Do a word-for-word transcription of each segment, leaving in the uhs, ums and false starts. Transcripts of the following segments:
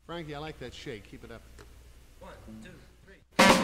Frankie, I like that shake. Keep it up. One, two, three.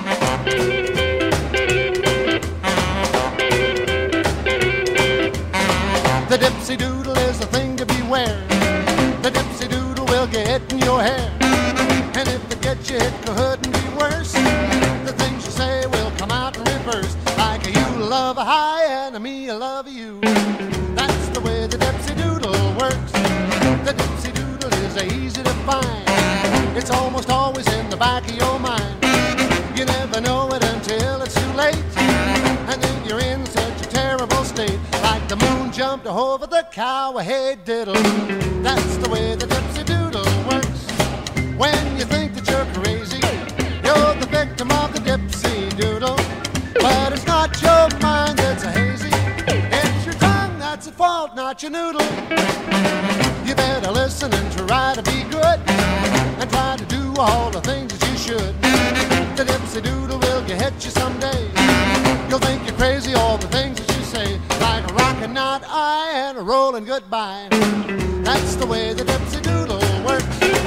The dipsy doodle is a thing to beware. The dipsy doodle will get in your hair. And if it gets you, it couldn't be worse. The things you say will come out in reverse. Like a you love a high and a me I love you. That's the way the dipsy doodle works. The dipsy doodle is easy to find. It's almost always in the back of your mind. You never know it until it's too late. And then you're in such a terrible state. Like the moon jumped over the cow, hey diddle. That's the way the dipsy doodle works. When you think that you're crazy, you're the victim of the dipsy doodle. But it's not your mind that's a hazy. It's your tongue that's at fault, not your noodle. You better listen and try to be good. And try to do all the things that you should. The dipsy doodle will get you someday. You'll think you're crazy, all the things that you say. Like a rockin' knot eye and a rollin' goodbye. That's the way the dipsy doodle works.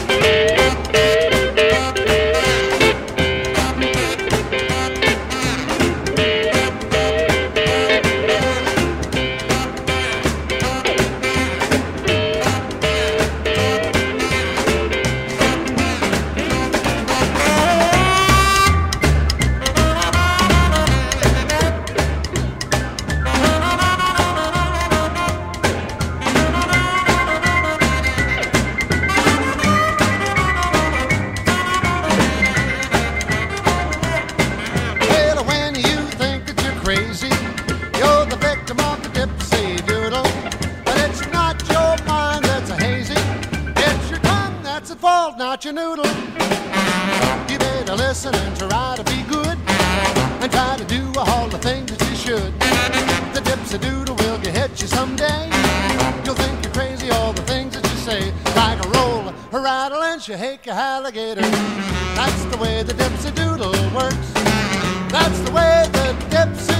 Crazy, you're the victim of the dipsy doodle. But it's not your mind that's a hazy. It's your tongue that's at fault, not your noodle. You better listen and try to be good. And try to do all the things that you should. The dipsy doodle will get you someday. You'll think you're crazy, all the things that you say. Like a roll, a rattle, and shake a alligator. That's the way the dipsy doodle works. That's the way the dipsy